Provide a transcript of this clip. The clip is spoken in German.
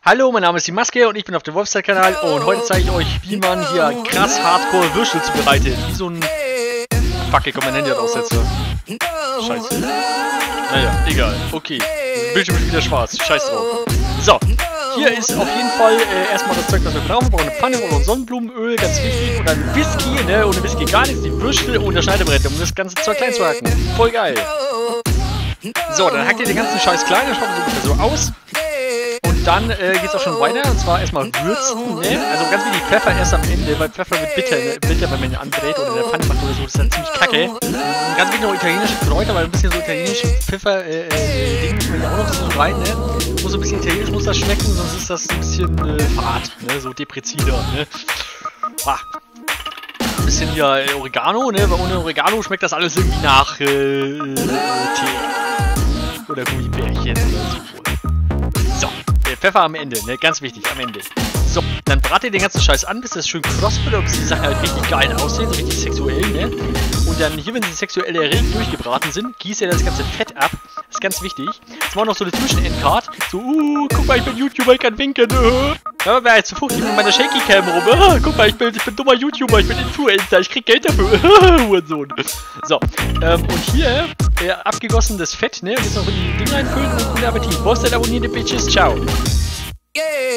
Hallo, mein Name ist die Maske und ich bin auf dem Wolfstyle-Kanal und heute zeige ich euch, wie man hier krass Hardcore Würstel zubereitet. Wie so ein... Fuck, ich kann mein Handy halt aussetzen. Scheiße. Naja, egal. Okay. Das Bildschirm ist wieder schwarz. Scheiß drauf. So. Hier ist auf jeden Fall erstmal das Zeug, das wir brauchen. Wir brauchen eine Pfanne und Sonnenblumenöl, ganz wichtig. Und dann Whisky, ne? Ohne Whisky gar nichts. Die Würstel und das Schneidebrett, um das ganze Zeug klein zu hacken. Voll geil. So, dann hackt ihr den ganzen Scheiß klein. Das schaut so ungefähr so aus. Und dann geht's auch schon weiter, und zwar erstmal würzen, ne? Also ganz wichtig, Pfeffer erst am Ende, weil Pfeffer wird bitter, ne? Bitter, wenn man ihn anbrät oder in der Pfanne macht oder so, das ist dann ziemlich kacke. Ganz wichtig noch italienische Kräuter, weil ein bisschen so italienische Pfeffer-Ding muss man ja auch noch so rein, ne? Muss so ein bisschen italienisch, muss das schmecken, sonst ist das ein bisschen fad, ne? So deprezider, ne? Ah. Ein bisschen hier Oregano, ne? Weil ohne Oregano schmeckt das alles irgendwie nach Tee. Oder Gummibärchen oder so. So, Pfeffer am Ende, ne? Ganz wichtig, am Ende. So, dann brat ihr den ganzen Scheiß an, bis das schön kross wird, bis die Sachen halt richtig geil aussehen, so richtig sexuell, ne? Und dann hier, wenn sie sexuell erregt durchgebraten sind, gießt ihr das ganze Fett ab. Das ist ganz wichtig. Jetzt machen wir noch so eine Zwischen-Endcard. So, guck mal, ich bin YouTuber, ich kann winken. Ja, wer jetzt so fuchtig mit meiner Shaky-Cam rum. Guck mal, ich bin dummer YouTuber, ich bin Influencer, ich krieg Geld dafür. Hurensohn. So, und hier abgegossenes Fett, ne? Und jetzt noch in die Dinge reinfüllen und guten Appetit. Wolfstyle abonnieren, die Bitches. Ciao.